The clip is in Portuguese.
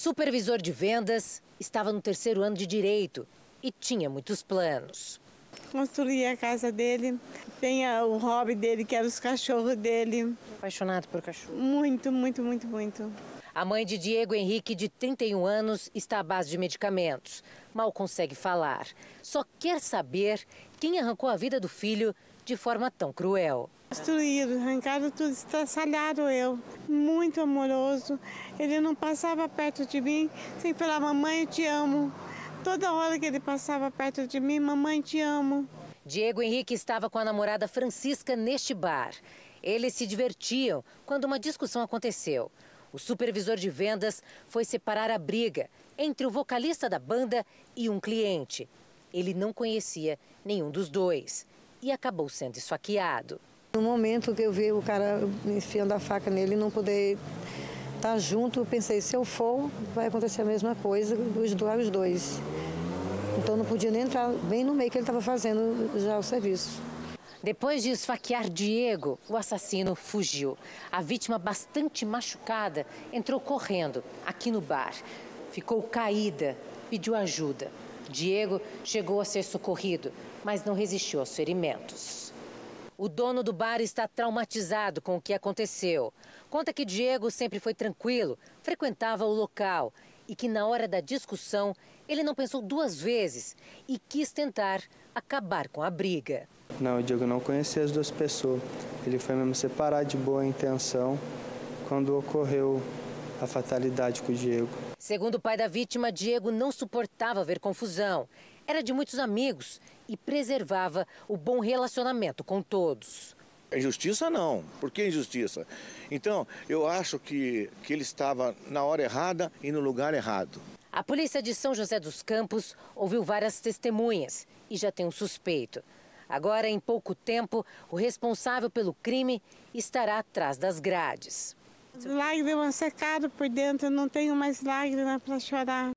Supervisor de vendas, estava no 3º ano de Direito e tinha muitos planos. Construí a casa dele, tem o hobby dele, que era os cachorros dele. Apaixonado por cachorro? Muito, muito, muito, muito. A mãe de Diego Henrique, de 31 anos, está à base de medicamentos. Mal consegue falar. Só quer saber quem arrancou a vida do filho de forma tão cruel. Destruído, arrancado tudo, estraçalhado eu. Muito amoroso. Ele não passava perto de mim sem falar, mamãe, eu te amo. Toda hora que ele passava perto de mim, mamãe, te amo. Diego Henrique estava com a namorada Francisca neste bar. Eles se divertiam quando uma discussão aconteceu. O supervisor de vendas foi separar a briga entre o vocalista da banda e um cliente. Ele não conhecia nenhum dos dois e acabou sendo esfaqueado. No momento que eu vi o cara enfiando a faca nele e não poder estar junto, eu pensei, se eu for, vai acontecer a mesma coisa, os dois. Então não podia nem entrar bem no meio que ele estava fazendo já o serviço. Depois de esfaquear Diego, o assassino fugiu. A vítima, bastante machucada, entrou correndo aqui no bar. Ficou caída, pediu ajuda. Diego chegou a ser socorrido, mas não resistiu aos ferimentos. O dono do bar está traumatizado com o que aconteceu. Conta que Diego sempre foi tranquilo, frequentava o local e que na hora da discussão ele não pensou 2 vezes e quis tentar acabar com a briga. Não, o Diego não conhecia as 2 pessoas. Ele foi mesmo separar de boa intenção quando ocorreu a fatalidade com o Diego. Segundo o pai da vítima, Diego não suportava ver confusão. Era de muitos amigos e preservava o bom relacionamento com todos. Injustiça não. Por que injustiça? Então, eu acho que ele estava na hora errada e no lugar errado. A polícia de São José dos Campos ouviu várias testemunhas e já tem um suspeito. Agora, em pouco tempo, o responsável pelo crime estará atrás das grades. Lágrimas secadas por dentro, eu não tenho mais lágrimas para chorar.